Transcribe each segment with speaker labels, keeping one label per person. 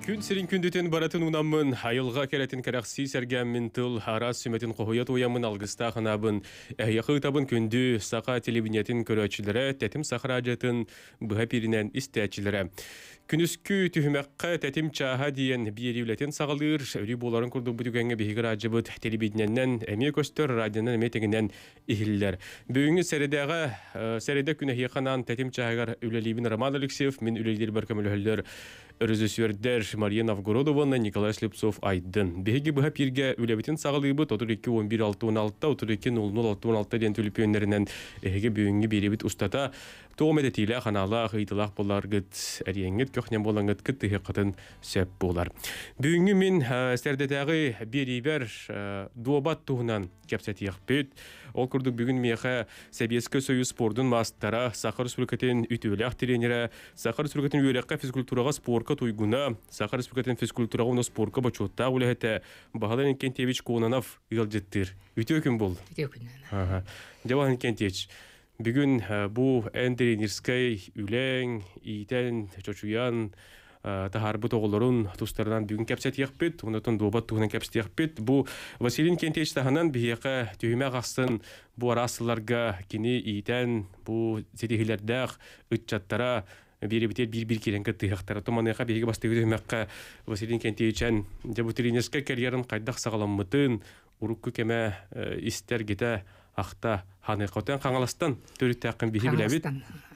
Speaker 1: Күн сирин күндетен баратын унамын, айылға келетін кәрәқси сәргәмін тыл арас сүметін қоғыят уямын алғыста қанабын, әйяқы табын күнді сақа телевинетін көрәтшілері, тәтім сақыра жатын бұға перінен істәтшілері. Күнүскү түхімәққа тәтім чаға дейін бейеревлетін сағалыр, өрі боларын күрді бұдығаңы бейгір ажыбыт телевиденнен әме көстер радионан әметігінен ихілілер. Бүгінгі сәреде күні хиқанан тәтім чағығар үлелейбін Роман Алексеев, мен үлелер баркамылығылер Режиссердер Мария Новгородовна, Николай Слепцов айдын. Беги бұға перге үлебетін сағалыбыт 32-11-6-16, 32-00-6-16 ден түліпенлерінен әйге бүгінгі беребет ұстата тоғым әдетейлі қанала ғыйтылақ болар ғыт, әреңгіт көқнен болаңғыт күтті қытын сөп болар. Бүгінгі мен сәрдетәғі беребер дуабат туғынан кәпсәті еқпет. Ол күрдік бүгін меға Сәбескі Союз спордың мастара, Сақыр Республикатын үтіләқ тренері, Сақыр Республикатын үйрәққа физкультураға спорка туйгуна, Сақыр Республикатын физкультураға оны спорка бачотта үләхеті Бағалан Кентевич Конанов ұйылжеттір. Үті өкім бол?
Speaker 2: Үті өкім.
Speaker 1: Жабалан Кентевич, бүгін бұл ән тренерскай үләң, ийтән, чочуян, тахарбы тоғылырын тұстарынан бүгін кәпсәт еқпет, онытын дуабат туғынан кәпсәт еқпет. Бұл Василин Кентевич тағынан бейеқі түйіме қақсын бұл арасыларға кені ийтән, бұл зетегілердәқ, үтчаттара, бері-бітер бір-бір келен кірттіғақтары. Томанайға бейгі бастығы түйімеққа Василин Кентевичан жабутеринескі кәрьерін қайдақ сағаламмытын, ұрыққы кәмә істер геті ақта ханы қотен қаңаластан төрітті ақын бейі біләбет.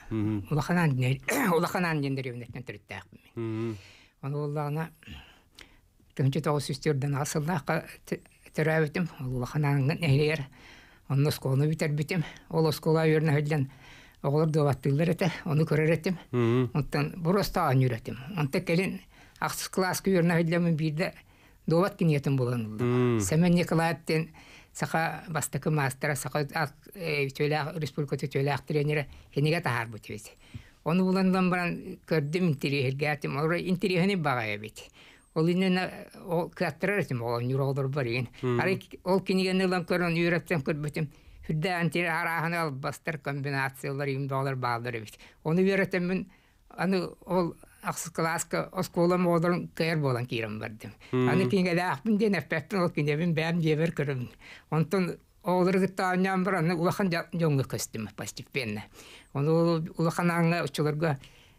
Speaker 2: Улаханан дендеревнеттен төрітті ақын. Оны олағына түнчі тоғы сүстерден асылдаққа түрәбетім. Улахананын әйлер. Оны сколыны бітер бітім. Ол скола өріне өйден оғылыр доваттылар әті. Оны көрер әтім. Онтан бұрыстағын үйретім. Онта келін ақсыз классы өріне өйдемін бірді доват кенетім боланылды. Сәмен Николаевтен сақа бастықы мастера, сақа республикаты төләқ тренері хенеге тағар бұты бет. Оны бұландан баран көрдім интерьерге әтім, олар интерьеріне бағая бет. Ол инен кәттірер әтім, ол нүралдар бар еген. Ол кенеген ұлан көрін үйреттен көрбетім. Хүрді интерьер арағын алып бастар комбинациялар, емдалар бағалар бет. Оны үйреттен ол ақсыз класска осколам оларын кәр болан кейрім бардым. Аны кеңгелі ақпын ден әппәттін ол кенебін бәм жебір көрім. Онтын олары ғытта аням бір аны улахан жоңғы көстім постепенно. Оны улахан аңға ұчыларға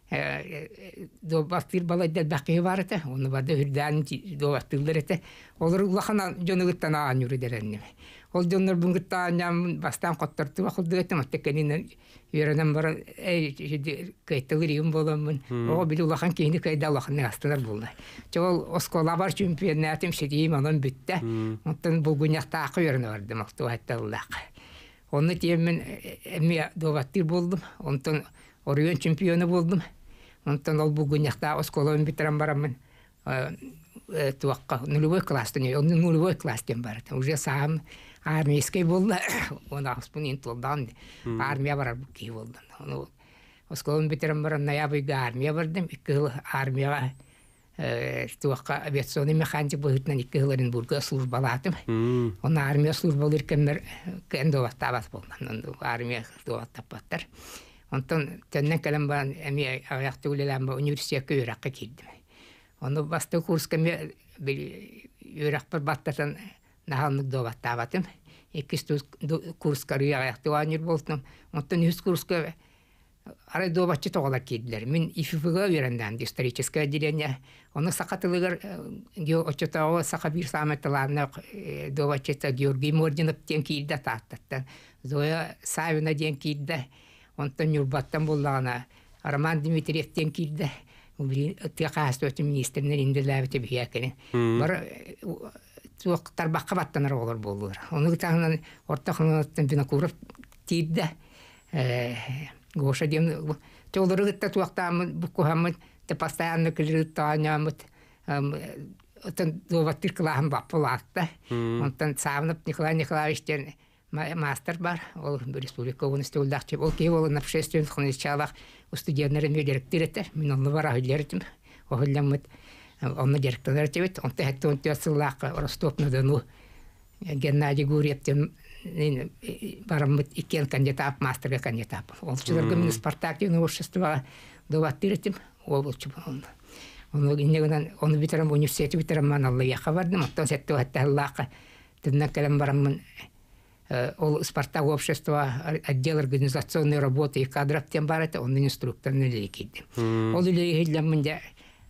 Speaker 2: добаттыр балайдар бақиы бар әті. Оны барды үрдән добаттылар әті. Олары улахан жоны ғыттан ағын үрдерәнім. Ол жонлар бұн ғытта аням бастан қоттырты бақылды әтім. Аттекенінен үйерінен бары көйттілер ең боламын. Оғы білі улахан кейінді көйді улаханның астылар болды. Ол оскола бар чемпионы әтім шедейім анын бүтті. Онтан бұл күняқта ақы үйеріні бардым. Оны теймін әме доваттыр болдым. Онтан орыйон чемпионы болдым. Онтан ол бұл күняқта осколауын бітерен барамын. Туаққа нулевой класстан, оны нулевой класстан барды. Уже сағым армейский болды. Оны ақспын интолдан армия барар бұл кей болды. Осколауын бітерен барам ноябрьға армия бардым. 2 жыл армияға туаққа авиационный механик бұғытынан 2 жыл Оренбургға службалатым. Оны армия службалыр кәмір кән доваттабат болды. Армия доваттап баттар. Онтан тәннен кәлем баран әме аяқты өлелән ба университетке үйраққа келдім. Оны басты курска үйрақ бір баттатан нағалынық доваттабатым. 2 курска аяқты уаныр болдым. Онтан 100 курска арай доватчы тоғалар келділер. Мен ИФФ-ға үйрәндән, историческое отделение. Оны сақатылығыр очетауы сақа бір саметтіларына доватчыта Георгий Мординов ден келді таттаттан. Зоя Савина ден келді. Онтан Нюрбаттан болдағына Роман Дмитриевтен келді. Тиақасты өтім министрінен инделәбеті бейәкені. Бар туақтар баққа баттанар олар болдылар. Оны ғытағынан ортақынаттан Винокуров тейді. Гоша дем толары ғытта туақтамын, бұққуғамын, постоянно кіліріттағанямын. Онтан доваттыр қылағын бақ болатты. Онтан Савынып Николай Николаевичтен мастер бар, ол республика университеті олдақчып. Ол кей ол напшественных началах у студенттерін директор етер. Мен оны бар ағылер етім. Оғылямыд, оны директор етебет. Онты әтті онты өтсіллақы Ростов-на-Дону Геннадий Гурьевтен барамыд 2 кандидат, мастерға кандидат. Ол чыларға мен Спартак общества доваттыр етім. Ол болчы болынды. Onu bitirem üniversiteti bitirem man Allah yaqa bardым. Оттон сетте хатта Аллаха тынна калам барамын. Ол Спартак общество отдел организационной работы и кадров тем барата он инструктор нелейкиди. Ол илейлемин де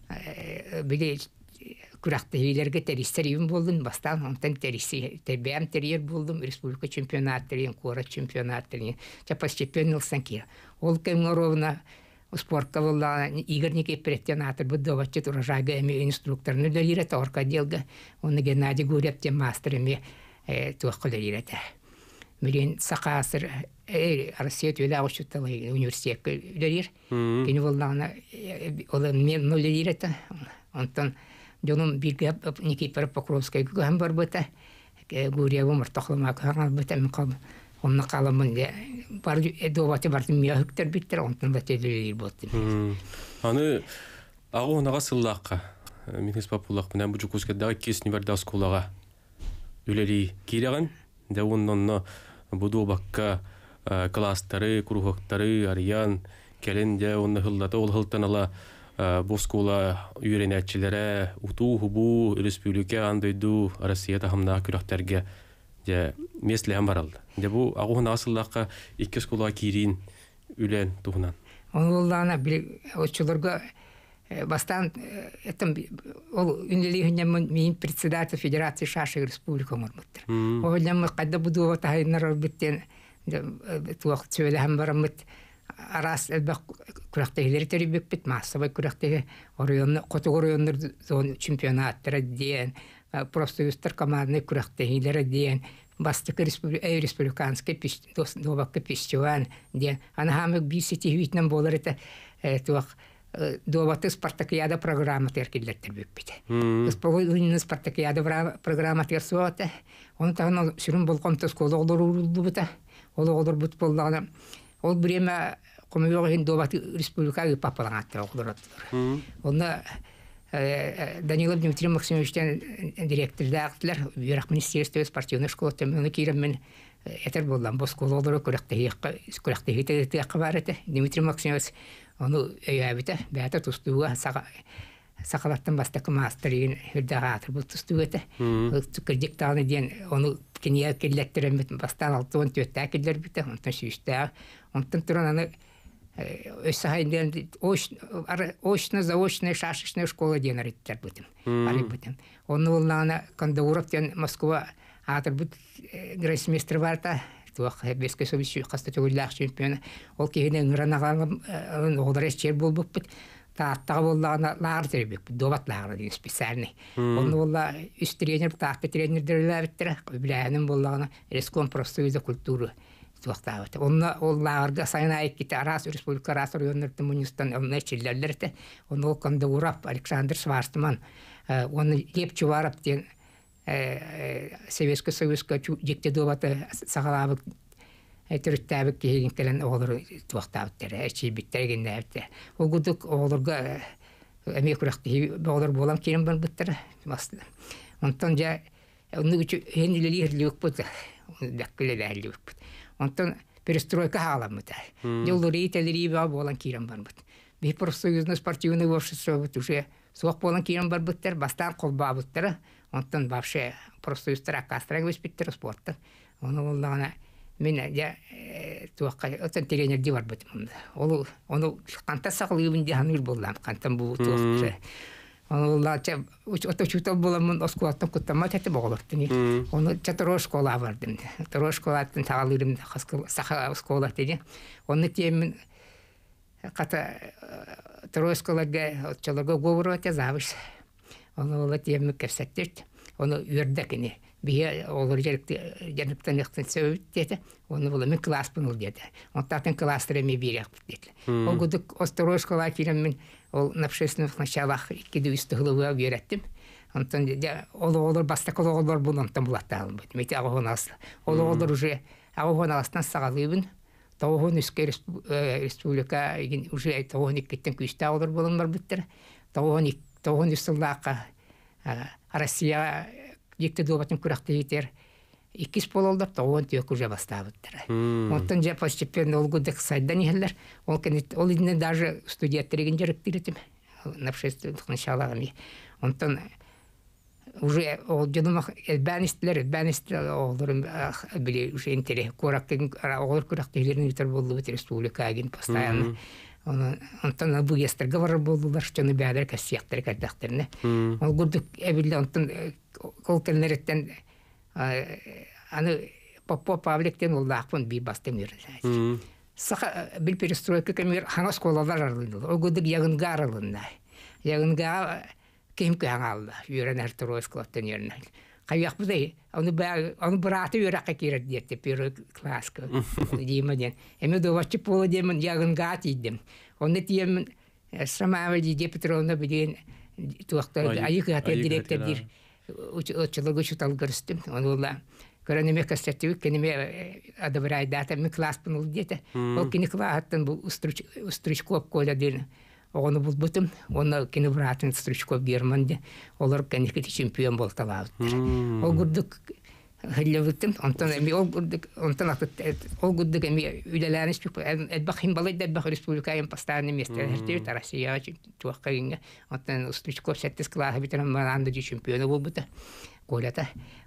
Speaker 2: биде күрәктәйләргә теристерим булдым. Бастан онтан териси тебәм терьер булдым. Республика чемпионаттарын, кора чемпионаттарын. Я постепенно санкира. Ол кемноровна спортка была Игорь Никипов театр будовачет урожайгами инструкторны дәлире торка делга. Он Геннадий Гурьев тем мастерами туакылырыта. Мирин сакасыр Россия төйлә учталы университет дәлир. Кини буллана олон мен ноллирета. Онтан Jonun bilgi Nikipar Pokrovskaya gühem var bıta. Guriyevi mırtaklamak hangal bıta mikal. Onunla kalamın de. Var dovatı vardı miyahıktır bittir. Ondan da tedirilir bıttı.
Speaker 1: Anı ağı onağa sığlaqqa. Minhis papulaq bilen bu Cukuskadağı kesini var da skolağa. Üleri kireğin. De onunla bu dovakka klasları, kuruhakları, arayan. Kelin de onu hıllata ol hıltan ala bu skola öğrenicilere utu hubu Respublika andaydu Россия hamda kürekterge de mesleğen baraldı. De bu ağı nasıllaqqa iki skola kirin ülen tuğunan.
Speaker 2: Onlarına bir uçularga bastan etim ol ünlülüğünden min председатель Федерации шаши республика мурмуттыр. Оллам кадда буду ватайнар биттен туак сөйләһәм барамыт Aras elbek kürektehileri teribik bit masaba kürektehi orayonlar kategoriyonlar zon çempionatlara diyen prostoyustar kamadını kürektehileri diyen bastık respublikanski dovakka pişçivan diyen ana hamek bir seti hüyitnen bolar ete tuak dovatı Spartakiyada programı terkiller terbik bit. Ispoğulunun Spartakiyada programı tersuate onu tahına sürün bolqamta skola olurdu bita olur but bollağına ol bireme komüyorun dovatı Respublika'yı papalanattır okudurattılar. Onda Danilo Dmitri Maksimovich'ten direktörde aktılar. Büyük Ministerstvo Sportivna şkola temini kiremin eter bollan. Bu skola olarak kuraktehi tehdit varete. Dmitri Maksimovich onu eyabite. Beyata tustuğa sakalattan bastakı masterin hürdağatır bu tustuğa ete. Tükürcek tağını diyen onu kiniye killettiremet bastan altı on tüyette killer bite. Ondan süyüşte. Ondan turan Ösahayından очно заочная шашечная школа денериттер бутым. Ари бутым. Onu olana Kandavurov'tan Moskova atır bu gresmestr varta. Tuaq beske soviş qasta tugullar çempiyonu. Ol kehine ngranağalım oğdar çer bulbup bit. Taattağı olana lar terbik. Dovatlar diye spesialni. Onu ola üst trener taaqta trener derler bittir. Bilahanın bolana Reskom prostoyda kulturu. Tuaqtavat. Onna ollarga sayna ayıkti Aras Respublika Aras rayonlarında munistan onlar çillerlerde. Onu Kandavrov Alexander Svarstman. Onu hep çuvarap diyen Sovetski Soyuzga jekte dovata sağalabık Türktabık kehinkelen olur tuaqtavatlar. Eçi bittergende. O guduk olurga emekrakti olur bolan kirim ben bittir. Aslında. Ondan ja onu hendileri yok bu. Dakle derli yok. Ondan перестройка халамыта. Yolları iteleri bolan kirim ben bit. Bir профсоюзный спортивный общество вот уже соқ bolan kirim ben bittir. Bastan kolba bittir. Ondan вообще профсоюзтар кастрагы биттир спорттан. Onu olana мен я туаққа отан тренерди бар бит. Onu канта сақлыбын диханыр боллам. Кантан бу туаққа. Onlar çe otoçuta bulamın oskolattım kutlama tete boğulurdu. Onu çatır şkola vardım. Çatır şkolatın tağalırım saha şkola dedi. Onu temin kata çatır şkolaga çalaga govorate zaviş. Onu ola temin kefsettir. Onu ürdekini bir olur janıptan yakın söğüt dedi. Onu bulamın klas bunul dedi. Ondan klaslarımı bir yaptı dedi. O guduk çatır şkola kiremin Ол на общественных началах кидуисты головы öğrettim. Ondan de olur bastak olur bunun tam bulattalım. Mete ağonas. Olur уже ağonastan sağalıyım. Tavhon üske Respublika уже tavhon ikitten küste olur bulunlar bittir. Tavhon üstülaqa Россия dikte dobatın kurakta yeter. İkis pololda tavhon tök уже бастабыттыр. Ondan же постепенно olguduk saydan yerler. Ol idine даже студенттер ген жеректиретим. нашествие сначала они. Он уже жодомах элбанистler олорун били уже интерес корактын олор корактыларын ütер болду бит республикагийн постоянно. Онтан бу ястырга бар болдулар, чөне бәдер кәсияктер кәдәхтерне. Ол гүрдүк эбилде онтан колтелнереттен аны Павликтен уллаакпын би бастым йөрдү. Саха бил перестройка кемер хаңа школалар арлынды. Ол гүрдүк ягынга арлынды. Ягынга кем каңалды. Йөрәнәр Троицклаттан йөрнә. Каяк бизей, аны браты йөрәккә кирәк диетте первый класска. Димәдән. Эме довачы полы демен ягынга тидем. Оны тием Самавел Лидия Петровна билен туактар айык хатер директор дир. Учылыгы шутал гырстым. Оны Көрәнеме кастеттик кенеме адабрай дата ми класс пунул дете. Ол кини клааттан бу устручкоп коля дин. Оны булбутым, оны кини братын устручкоп Германде. Олар кенеке чемпион болталабыт. Ол гурдук хиллевиттим. Онтан эми ол гурдук онтан ол гурдук эми үлеләрен спик эдбахим балай дәбах республикаем постоянный место. Хертев Россия туаккайга. Онтан устручкоп 7 класс битерем мананда чемпион булбута. Колята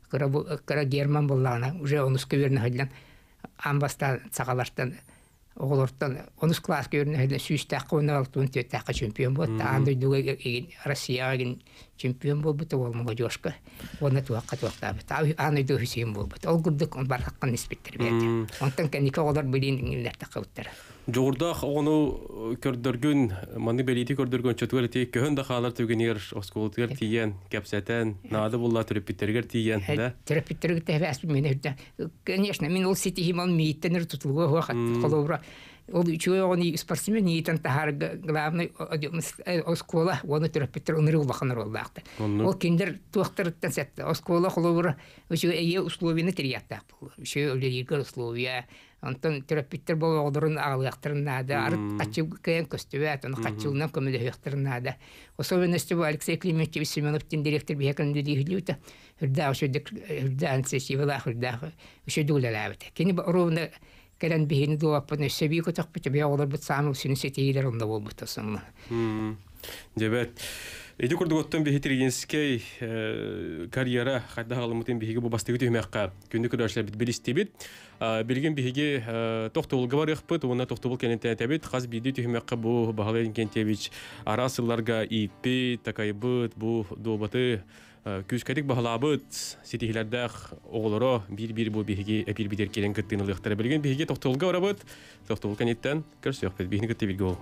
Speaker 2: Кара Герман боллана уже онус көверне хәллән амбаста цагалардан оголортан онус класс көверне хәллән сүстәк кына алтын төттәк чемпион булды. Анда дуга Россиягын чемпион булды ул молодежка. Оны туакка бит. Аны ду Хусейн булды. Ол гүрдүк он бараккан ниспеттер берди. Онтан кенеке олар билиндиңләр тақыптар.
Speaker 1: Жогурдах ону көрдөргүн, маны белити көрдөргөн чөтүгөрти көһөн да халар түгенер осколтер тиен, кепсетен, нады булла төрөппитергер тиен, да.
Speaker 2: Төрөппиттерге тәбәс менә. Конечно, мин ул ситихимал миттенер тутулга вакыт коловра. Ол үчөйгөни спортсмен нитен тахар главный оскола, оны төрөппиттер уныры улахнар олдакты. Ол киндер туактырыттан сетте. Оскола коловра үчөйе условияны тириятта. Үчөй өлегер условия Антон терапевттер бол одорун агылыктырнада, арык качып кыйын көстүбөт, аны качылынан көмөлөктөрнада. Особенности бу Алексей Климентьевич Семеновтин директор биякен дилиглүтө. Хүрдө ошодик хүрдө сесивала хүрдө. Ошодулалабыт. Кени ровно келен бихини дуапны себико такпыт бия олар бут самы синесетилер онда болбут асым.
Speaker 1: Дебет. Эди көрдөгөттөн бихитиргенскей карьера кайда халымытын бихиге бу бастыгы төмөккө күндү көрөшлөр бит билистебит. Билген бихиге токтолга бар ыкпыт, уна токтол кенете табит, хаз биди төмөккө бу Багален Кентевич арасыларга ипи такайбыт бу добаты күскәдик баһалабыт ситихләрдәх оглоро бир бу бихиге эпир битер келен кыттыныгыктар билген бихиге токтолга барабыт, токтол кенеттен көрсөк бит бихиге кыттыбит.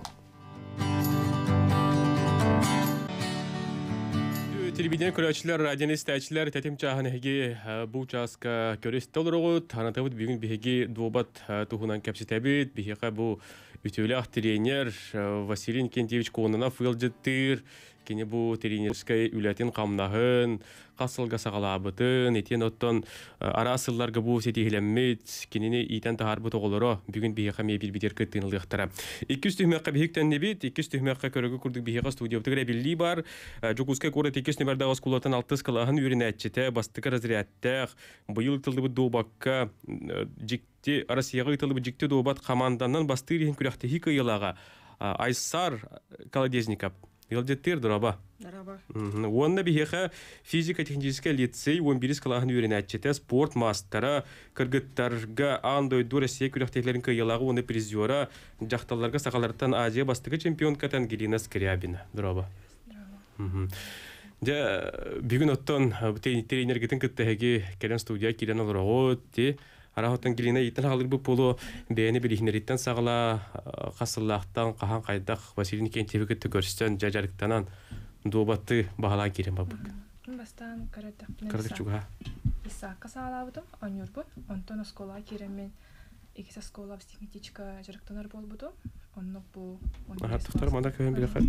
Speaker 1: Телевидение көрәчләр, радио истәчләр тәтим чаһанеге бу участка көрәстә олорыгыт, танытыбыт бүген биһиге дуобат тухунан кәпсетәбит, биһиге бу үтүләх тренер Василий Кентевич Кононов филҗеттер, кене бу тренерская үләтен камнаһын, касылга сагалабытын, этен оттон арасылларга бу сетиһләммит, кенене итән тахарбыт оглоро, бүген биһиге мебир битер кыттынлыктыра. 200 төһмәккә биһиктән небит, 200 төһмәккә көрәгә күрдек биһиге студия бүтәгә билли бар. Жукуска город 2 номерда оскулатан 6 калаһын үринәтчете, бастыка разрядтә, быел тылды бу добакка җикти Россиягә тылды бу җикти добат команданнан бастырын күрәхтә хикаяларга. Айсар Колодезников Елдеттер дроба.
Speaker 3: Дроба.
Speaker 1: Онна биһиге физико-технический лицей 11 калаһын үринәтчете, спорт мастера, кыргыттарга андой Россия күрәхтәләрен кыялагы оны призера, жакталарга сакалардан Азия бастыгы чемпионкатан Галина Скрябина. Дроба. Ja бүгүн оттон тренергетин кыттаһыги келен студия кирен олорогот ти арахотан Галина итен халыр бу полу бәйне билихнериттен сагала касыллактан кахан кайдак Василий Кентевич көрсөтөн жажарыктанан добатты баhala кирен бабык.
Speaker 3: Бастан
Speaker 1: каратак чуга.
Speaker 3: Иса касалабытым, онюрбут, онтон школа киремен икиса школа психметичка жарыктанар болбуту. Оннук бу
Speaker 1: Тохтар манда көйөн билехат.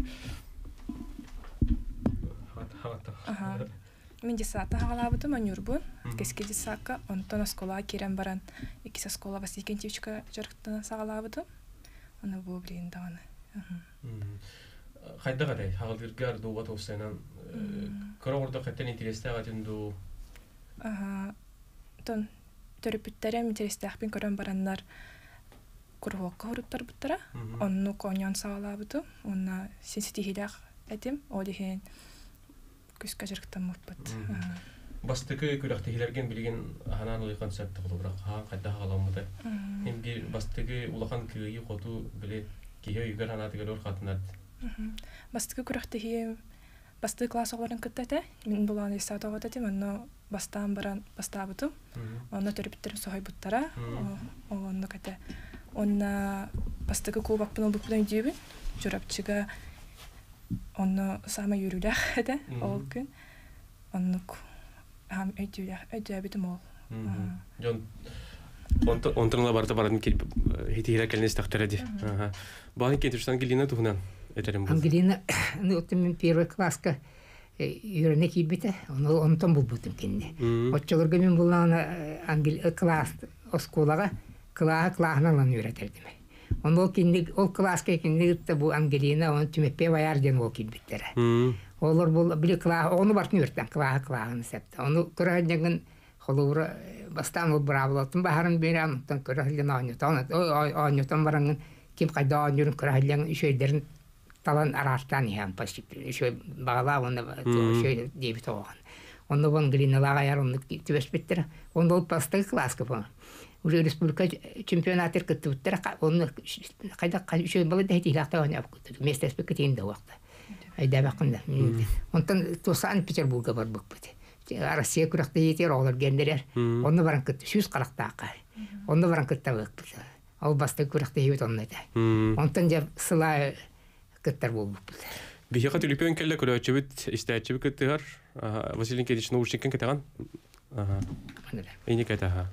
Speaker 3: Мен десата хагалабытым онюрбут, кеске десака онтон школа кирен баран икиса школа Василий Кентевичка жарыктана сагалабытым. Аны бу блинданы.
Speaker 1: Хайда гадай, хагалдыргар добат офсенан көрөгөрдө кеттен интерестага жөнду.
Speaker 3: Тон төрөпүттерем интерестахпин көрөн барандар курвокка хуруптар буттара. Онну коньон сагалабытым. Онна сенситихилях этим одихен күскә жырыктан моппат.
Speaker 1: Бастыкы күрәхтәһиләргән билген ханан лый концепт булыбрак хан кайда халамыды. Һәм бир бастыгы улахан кыйы коту биле кие югар ханаты гөлөр хатынат.
Speaker 3: Бастыкы күрәхтәһи басты класс оларын кыттата. Мин булган исәт агата монно бастан баран бастабытым. Онна төрүптер сохай буттара. Онна ката. Онна бастыкы кубак пунул букдан дибин. Журапчыга онно сама юрүләх эте. Ол күн. Оннук һәм әйтүләр мол.
Speaker 1: Жон онтыңла барда бардан килеп хитирә кәлнес тактырады. Баһын кетүштән Ангелина тугынан этерем бу.
Speaker 2: Ангелина, ну вот мен первый класска юрәне кибите, онтон булбутым кинне. Отчыларга мен булган ангел класс осколага классынан юрәтердим. Ол кинне ол класска кинне бу Ангелина он түмепе баярден ол кибиттер. Олар бул били класс, оны бартын юртан классны септе. Оны көрәдәген холура бастан ол бравлатын баһарын берәм, тан көрәлгән анютан баранган ким кайда анюрын көрәлгән ишәйдәрен талан арастан ям пасып ишәй багала оны ишәй дип тагын. Оны бон Ангелиналарга ярымны түбәс биттер. Оны ол пасты класска бу. Уже республика чемпионаты кыттыптыр. Оны кайда ишәй бала да хитилакта ойнап кытты. Месте спектинде вакытта. Айда бакында. Онтан Санкт-Петербургга бар букпыт. Россия күрәктә етер алар гендерер. Оны баран кытты 140 акай. Оны баран кытта букпыт. Ал басты күрәктә ет онны да. Онтан ja сылай кыттар булбыт.
Speaker 1: Бихәка түлепен келле көрәчебит истәчебит кыттыгар. Василий Никитич наушниккен кетаган. Эйне кетага.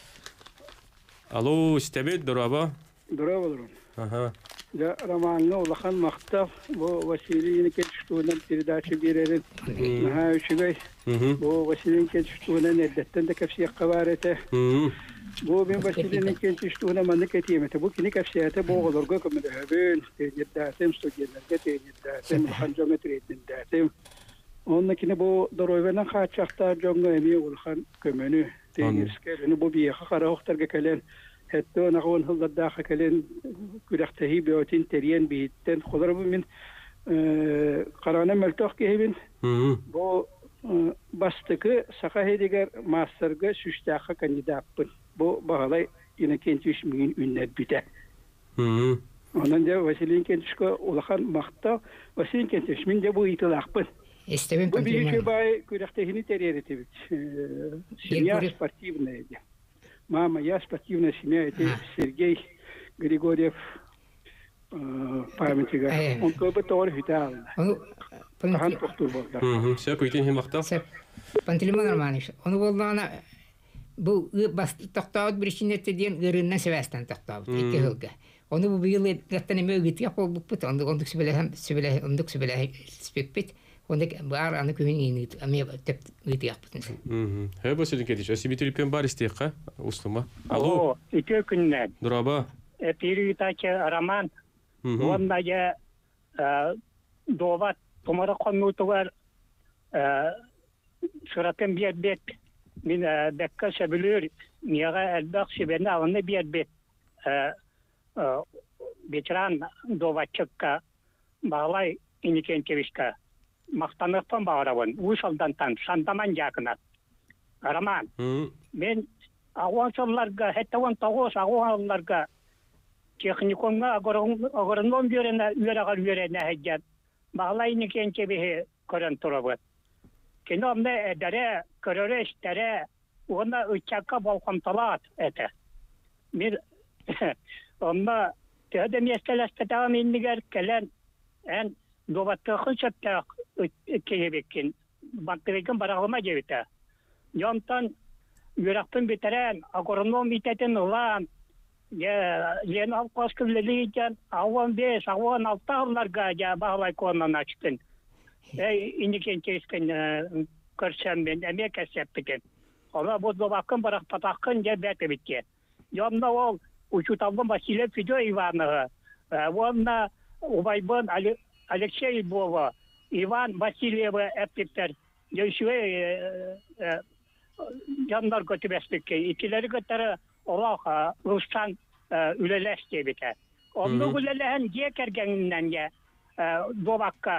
Speaker 1: Алло, истәбит дораба.
Speaker 4: Дораба. Да романны улахан мактап, бу Василий Никитич туган передача бирерин. Ха үчүгөй. Бу Василий Никитич туган эддәттән дә кәфсиякка бар ите. Бу мен Василий Никитич туган манны кетимете. Бу кини кәфсиятә боголорга көмөдәбен, тәҗрибәтем студентларга тәҗрибәтем ханҗометриятендә. Онны кини бу доройвеннән хачакта җоңга эми улахан көмөнү тәҗрибәскә бу бияха караохтарга кален. Hatta naqon hıllar daxil kalen kürektehi biotin teriyen bihitten xodar bu min qarana meltoq kehibin bu bastıkı saqa hedigar masterga süstaqa kandidatpın bu bağalay yine kentiş min ünnet bite ondan da Vasilin kentişko ulaqan maqta Vasilin kentiş min de bu itilaqpın bu bir bay kürektehini teriyen tebit Семья спортивная. Мама, я спортивная семья, это Сергей Григорьев, памятник. Он как бы тоже витал. Хан повтор был.
Speaker 1: Все, куйтин химахта.
Speaker 2: Пантелеймон Романович, он был на был бас тоқтауд біріншінетті ден ғырынна севестен тоқтауд, екі ғылға. Оны бұл биылы ғаттан еме өгітіге қол бұқпыт, ондық сөбелі спекпет. Онда бар аны көйнең аме теп үтә япты.
Speaker 1: Василий Никитич, асибитилпен бар истеққа услыма. Алло.
Speaker 5: Ике күннән.
Speaker 1: Дораба.
Speaker 5: Передача роман. Онда я доват томара коммутугар шыратен бет. Мин бекка шабылыр. Мига әлбәк шебенә аны бет. Ветеран доватчыкка балай иникен кевишка. Мақтанықтан бағарауын, ұшалдантан, шандаман жақынат. Роман, мен ағуаншыларға, әттіуан тағуыз ағуанларға техниконға ағырынлон үйеріне әйден, бағалайын екен кебеге көрін тұрабы. Кені омда әдәрі, көрірі іштәрі, оны үтчаққа болқамталат әті. Мен омда тәді местелестетағым енігер кәлен ән Доваттықын шөптәк кеебеккен, бактырекін барағылма жебеті. Жонтан үйрақтың бетерен, ағырынлон битетін ұлан, ен алқас күлілі екен, ауан 5, ауан 6 ғылларға бағылай қонынан ачтын. Инекен кескен көрсем мен әме кәсептікен. Ола бұл довақын барақ патақын бәті біткен. Жонда ол учуталғын Василий Федор Ивановы, онна Убайбын Алексей Бова, Иван Васильева әптіктер, жөйшуе жандар көтібәспекке, икілері көттері олаға Рустан үлеләс дебеті. Онды үлеләхін жекергенінен доваққа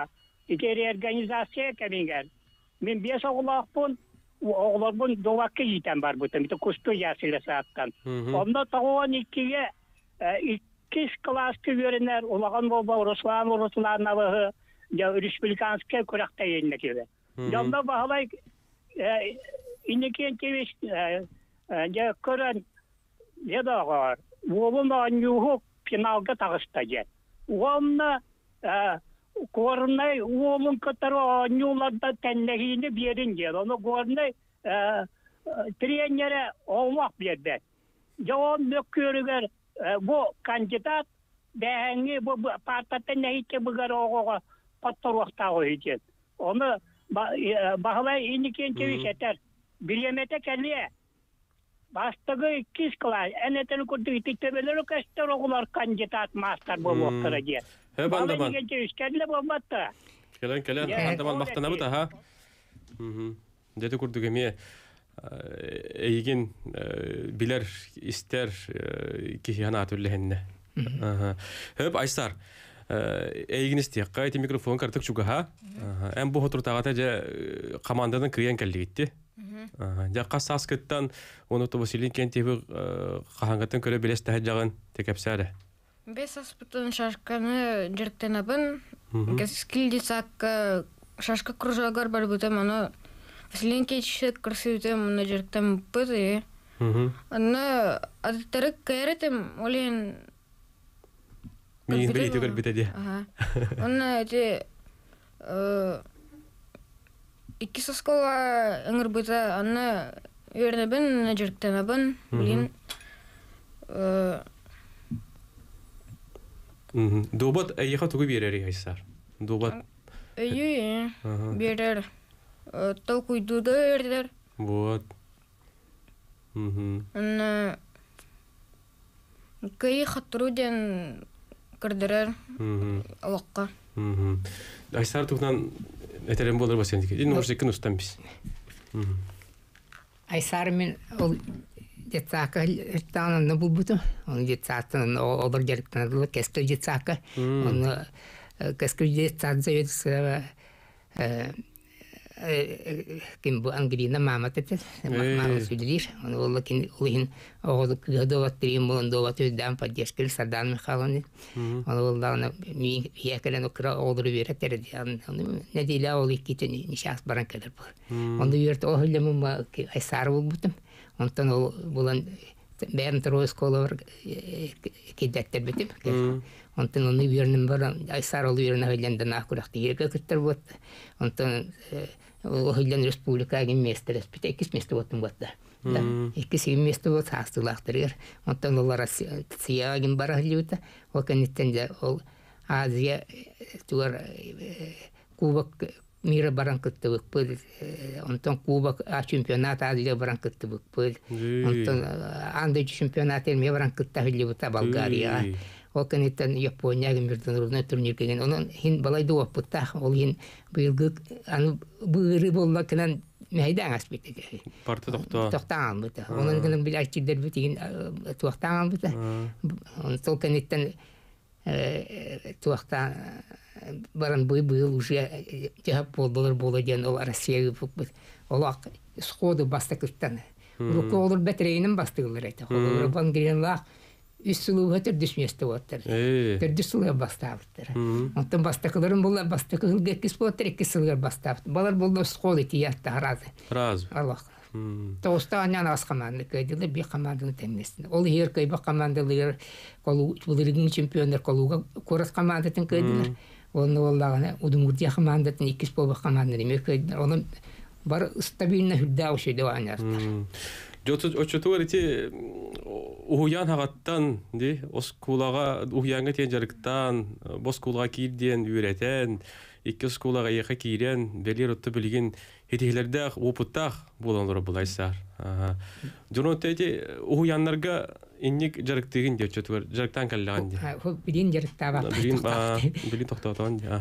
Speaker 5: İteri organizasyon keminger. Min bir oğlakpun oğlakpun dovakka yiten var bu tabi. Kustu yaşıyla saattan. Onda tağuan ikiye ikiz klastı görenler olağan baba Ruslan navahı ya Respublikanske kurakta yayınlakiyor. Yanda bahalay İndikin teviş ya Kur'an ya da var. Oğlun anyuhu finalga tağıstacak. Onunla korunay oğlun katarı anyularda tenlehini birin gel. Onu korunay trenere olmak birden. Yalan döküyorlar bu kandidat değerli bu partatın neyse bu kadar oğlu katar vakta koyacak. Onu bahalay indikin teviş yeter. Bir yemete kelliye. Bastığı ikiz kılar. Enetini kurdu ititebeleri kaçtır oğullar kandidat master bu vaktara diye.
Speaker 1: He bandaman.
Speaker 5: Balayı gence üstlerle bombattı.
Speaker 1: Kelen. Bandaman baktana bu da ha. Dedi kurduk emiye. Eygin biler ister ki yana atırlehenne. Hep Aysar. Eygin isteyek. Gayet mikrofon kartık çuga ha. En bu otur tağata komandanın kriyen kelli gitti. Ja qasas kettan onu to Vasilin kentibi qahangatan köre biles tahjagın tekepsare.
Speaker 6: Бес аспытын шашканы жирктенабын. Скилдисак шашка кружагар бар бутем аны Василин кечишек красивитем аны жирктем быты. Аны адтарык кайретем олен
Speaker 1: Мин били төгөр битеди.
Speaker 6: Аны эти iki соскола ыңыр быта аны үйренебін, жирктенабын, билин.
Speaker 1: Добот айыға түгі берері Айсар. Добот
Speaker 6: Үйі берер. Толкуйдуды өрдер.
Speaker 1: Вот.
Speaker 6: Аны кайы хаттыруден кірдірер алаққа.
Speaker 1: Айсар тұғынан Этерем болар басендик. Ин орсекин устам бис.
Speaker 2: Айсар мен ол детсака тананы булбуту. Он детсаатын олар жерктен кесте детсака. Он кесте детсаат зөйдү ким бу Ангелина мама тете. Мама сүдириш. Он олакин олин оғлы кыдоват тримон доват өдән поддержка Сардан Михайловна. Он олларны ми якелен окра олдыры беретер ди. Не дилә ол иките нишас баран кадер бар. Онда йөрт оһлем Айсар булбутым. Онтан ол булан бәм троис колор кидәттер битим. Онтан оны йөрнем бар. Айсар ол йөрнә һәлләндә нахурак тиргә киттер бут. Онтан Оһилен республикагийн местер, спитекис местер отун батта. Икки местер вот хастылактырыр. Онтан олар сиягин барахлыта, ол каниттенде ол Азия туар Кубок мира баран кыттыбык бул. Онтан Кубок чемпионат Азия баран кыттыбык бул. Онтан андай чемпионат элме баран кыттабылыта Болгария. Ол каниттен Япония международный турнир кеген. Onun hin balay da oputta. Ol hin bıyılgı anu bıırı bolla kenen meydan aspeti.
Speaker 1: Parti doktor.
Speaker 2: Tohtan bıta. Onun kenen bir açıdır bitin tohtan bıta. On sol kanitten tohtan baran bıyıl уже cevap boldular bolagen ol Rusya futbol. Olaq skodu bastakıttan. Ruku olur betreyinin bastıgılar ete. Olur bangrenlaq üstülü ötür düşmeste otur. Düstülü bastavıttır. Ondan bastakıların bunlar bastakılı gekis botur ikisiler bastavıttır. Balar bunlar skolu tiyatta razı.
Speaker 1: Razı.
Speaker 2: Allah. Tosta anyan az komandı kaydılar bir komandını temizsin. Ol her kayba komandalar kolu bulurgun şampiyonlar kolu koras komandını kaydılar. Onu Allah'ına udumurdiya komandını ikis boba komandını kaydılar. Onun bar stabilne hüdda o şey devam eder.
Speaker 1: Очотуарити уян хагаттан ди оскулага уянга тен жарыктан боскулга кирден үйрөтен икки оскулага яка кирен белер отто билген хетилерде опуттак болонлор булайсар. Жонотети уяннарга инник жарыктыгын деп очотуар жарыктан каллаган ди.
Speaker 2: Билин жарыкта бар.
Speaker 1: Билин токтотон ди.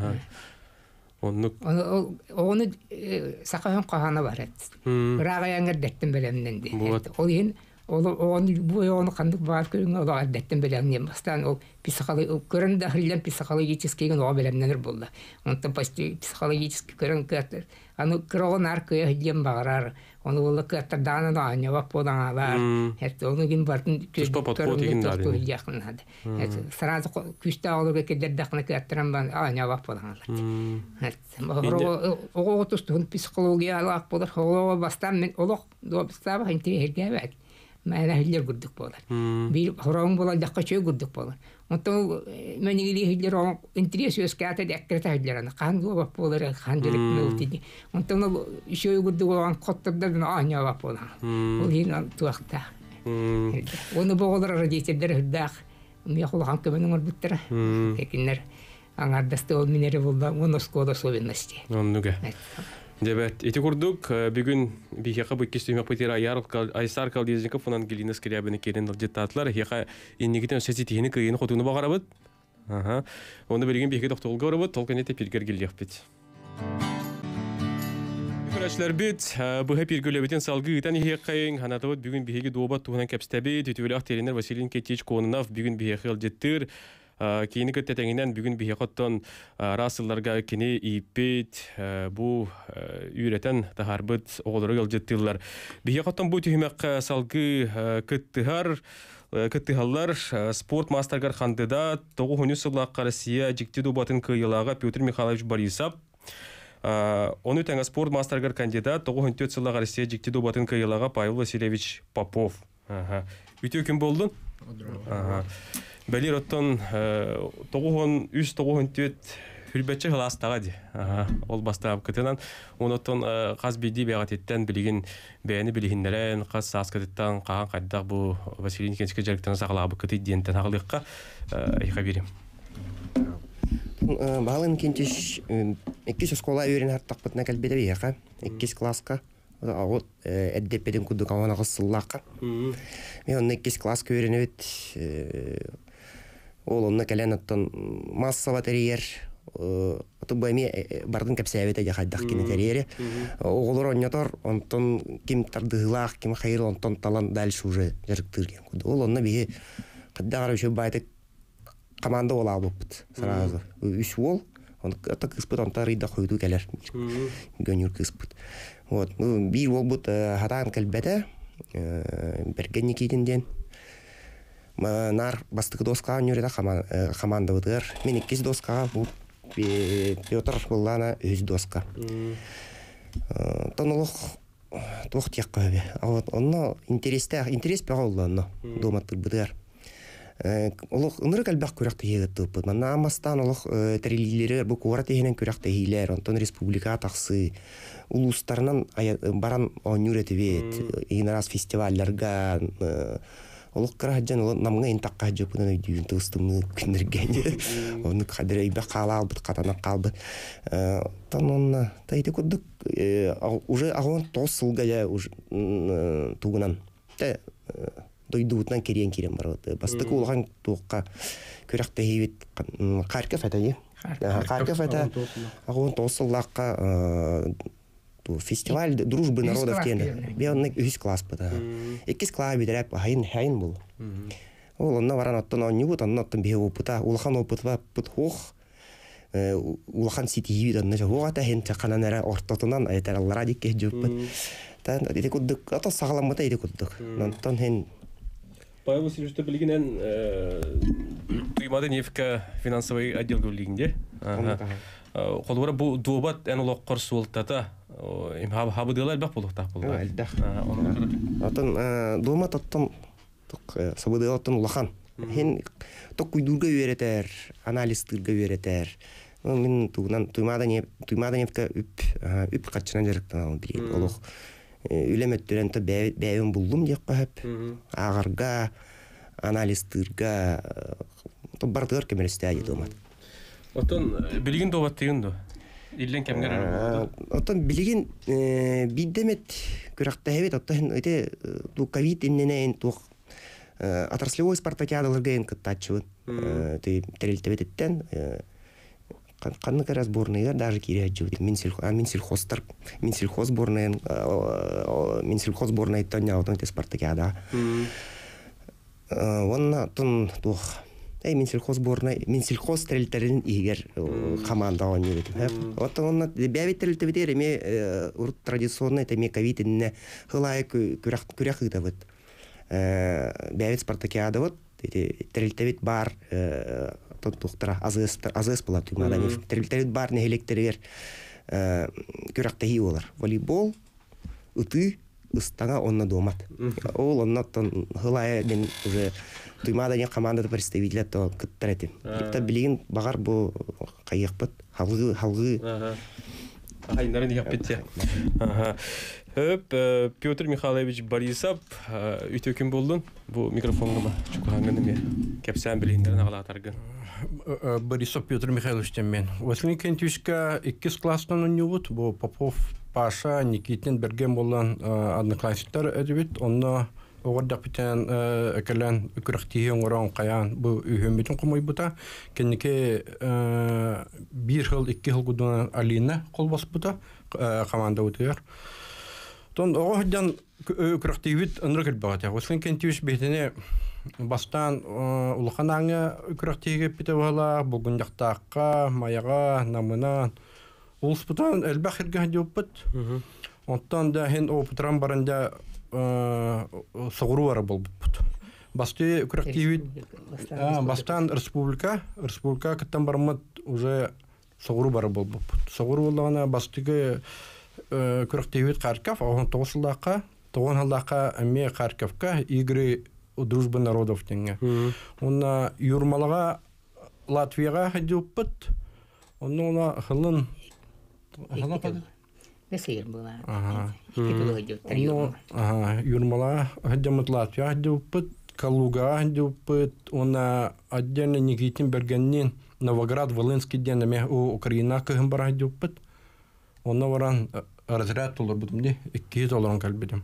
Speaker 1: Onu sakın kahana var et. Rağayan gerdettim belemden de. Olin
Speaker 2: оны қандық бар көрін ол әдеттен білемнен бастан ол көрін да хрилен психологический ол білемненер болды. Онтан почти психологический көрін көттір. Аны кырогын аркыя хидем бағарар. Оны олы көттір даны да аня бап бодан алар. Оны ген бартын көрін тоқту хидяқын хады. Сразу күшті алырға кедердақына көттірін бан аня бап бодан алар. Оғы тұстығын психологиялық болар. Оғы бастан мен олық добыстабы хинтері бәді. Мәне хиллер гүрдүк болар. Бир хорон болар дакка чөй гүрдүк болар. Онтон менигили хиллер он интерес өскәтә дәккәтә хиллер аны кангы бап болар, ханҗылык мөтиди. Онтон чөй гүрдүк болган коттырда аня бап болар. Ул ин туакта. Оны боголар радиоселдер хиддак. Мен хулган көмөнүң орбуттара. Текиннер аңардасты ол минере булда, оны скода совенности.
Speaker 1: Оннуга. Дебет, эти курдук бүгүн бихяка быккестемек петера Айсар Калдезников фонан Гелина Скрябина керен диктатлар хяка иннигитен сетитини кыйын хотуну багарабыт. Оны берген бихке токтолго барабыт, толканете пиргер келдекпит. Көрәчләр бит, бу пиргөлөбетен салгы итан хякайын ханатабыт бүгүн бихеге добат туган кепстеби тетүләк теренер Василий Кетич конунав бүгүн бихе жеттир. Кейіні көттетеңінен бүгін бейхоттон расылларға кені ипет бұ үйретен тахарбыт оғылыры ғылжеттілер. Бейхоттон бұ түйімек салғы күттіғалар спорт мастергар қандыдат 9 сыллаққа Россия жекті добатын күйілаға Петр Михайлович Борисов. Оны тәңі спорт мастергар кандидат 9 сыллаққа Россия жекті добатын күйілаға Павел Васильевич Попов. Үтеу кім болдың? Бәлер оттон 9-9 хүрбәтчі ғыластаға де. Ол бастап күтінен. Оны оттон қаз бейді бәғатеттен білген бәйіні білгендерін, қаз саскадеттен қаған қайдақ бұл Василий Никенскі жәріктен сағылағы бұл күті дейінтен ағылыққа айқа берем.
Speaker 7: Бағалын кентеш 2 школа өрен артақ бұтына кәлбеді бейіға. 2 класска. Ağut eddepedin kuduk avana qısıllaqqa. Мен onun 2 klaska öğrenibit. Ол онна кәлән аттан массава тәрейер. Отыбайми бардын кәпсәбет әде қайдақ кені тәрейері. Оғылыр оннатар, онтан кем тардығылақ, кем қайыр онтан талан дәлші уже жарықтырген. Ол онна бейі қаддағар өші байды команда ола бұппыт. Сразу. Үш ол. Ата кыспыт онта рейда қойду кәлер. Гөнюр кыспыт. Вот, бир ол бұд хатан кәлбәті, берген екейтінден. Нар бастықы досқа өнереді команда бұдығыр. Мен 2 досқа, бұл Петр боллана 3 досқа. Тон олық тоқ тек қойбе. Онна интерес бәға олды онна, доматтық бұдығыр. Олық ұныры кәлбәқ көріқті егітті бұд. Манна амастан олық тәрелейлері бұл қуарат егінен көріқті ейлер. Онтан республика тақсы. Улустарынан баран онюр етібет. Егін раз фестивальларға. Олық қыраджан намға ең таққа жөп бұдан өйдейін тұғыстымны күндірген. Оны қадыр өйбе қала албыд, қатана қалбыд. Тан онына тайды көрдік. Уже ағуан 9 сылға туғынан. Дойдуытынан керен бар. Бастықы олған туыққа көріқті хейбет Харьков әті. Харьков әті ағуан 9 сыллаққа фестиваль дружбы народов кені. Бе 3 класс бұда. 2 класс бедірәп хайын бұл. Ол онна баран оттан оңы бұд, онна оттан бе опыта. Улахан опытыва бұд хоқ. Улахан сети ебет онна жа. Оғата хен чақанан әрі ортатынан айтар аллара декке жөп бұд. Ете күддік, ата сағаламыта ете күддік. Онтан хен
Speaker 1: Павел Васильевичті білгенен тұймады нефка финансовый отдел көлігінде. Қолуыра бұл дуабат ән олақ қорсы олықтата. Хабы дылар бақ болуқтақ болды.
Speaker 7: Әлдәқ. Атын дуамат аттан сабы дылаттан улахан. Хен тоқ күйдурға өретер, аналистырға өретер. Мен тұймады нефка үп қатшынан жарықтан алын білген. Олық үлемет түренті бәйін бұлдым дек қойып. Ағарға, аналистырға бардығыр кемересті әйі дуамат.
Speaker 1: Отон білген дуабат деген до? Илен кемгер әрі?
Speaker 7: Отон білген биддемет көріқті әбет. Оттан өте ковид емненен туқ отраслевой спартакиадаларға ең күтті атшывын. Тәрелтебет еттен канны раз сборные даже кире живут. Минсельхоз сборная, Минсельхоз сборная тоня вот эти спартакиада. Он тон тух. Минсельхоз сборная, Минсельхоз стрельтерин игер команда он не видит. Вот он бявит стрельтер име традиционно это мековитинне хлай курях это вот. Бявит спартакиада вот эти стрельтевит бар тухтара азес палат надо стрельтевит бар не электрер курях тахиолар. Волейбол уты устага он на домат. Ол он наттан хлай ден уже туймада не команда представителя то кытретин. Это билин багар бу кайыкпыт халгы.
Speaker 1: Хайнарын яппетте. Петр Михайлович Борисов үтөкүн болдун. Бу микрофонга чукаганы ме кепсән билиндерин агалатаргын.
Speaker 8: Борисов Петр Михайлович мен. Осылын кентүшкә 2 класстан университет бу Попов Паша Никитин берген болған однокласниктар әдебиет. Онна оғырдақ бітен әкелен күріқтейін оран қаян бұл үйімбетін құмай бұта. Кеннеке 1 жыл, 2 жыл күдіна Алина қолбас бұта команда өтігер. Тон оғырдан күріқтейбіт ұныр кіл бағат. Осылын кентейбіш бетіне бастан ұлыған аңы күріқтейге біті бағала бұлғын жақтаққа, маяға, намынан Улс бұтан әлбәқ ерге хәді өппіт. Онтан да хен опытран барында соғыру ары бол бұппыт. Басты күрәктейвит, бастан республика кіттен бармыд уже соғыру бары бол бұппыт. Соғыру болағына бастығы күрәктейвит Харьков, оған 9 жылдаққа әме Харьковка игры дружбы народов теңге. Онна юрмалаға Латвияға хәді өппіт. Онна хылын
Speaker 2: Бесир была.
Speaker 8: Юрмала хәддәмет Латвия хәддәппет, Калуга хәддәппет, она отдельно Никитин Бергеннин, Новоград, Волынский ден ме Украина кыгын бар хәддәппет. Онна варан разряд толар бутымды, 200 долларын калбедем.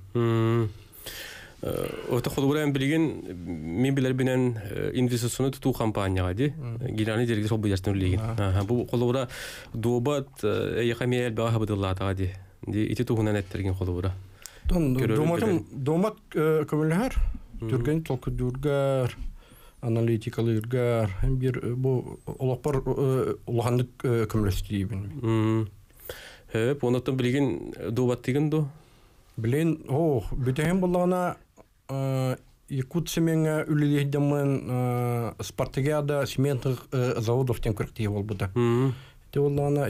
Speaker 1: Ота холуран билген мен билер бинен инвестиционный туту компанияга ди. Гилани директор сол буястын леген. Бу холура добат яхамел бага бадыллатага ди. Ити тугунан эттерген холура.
Speaker 8: Домат көмөлөр. Түрген толку дүргөр, аналитикалыргар, бир бу олоқпар улгандык көмөлөстүйбүн. Онотон билген добат деген до. Билен, бүтәһен булгана Якут семенге үлелехдемен Спартакиада цементных заводов тен күрәктей булды. Те булгана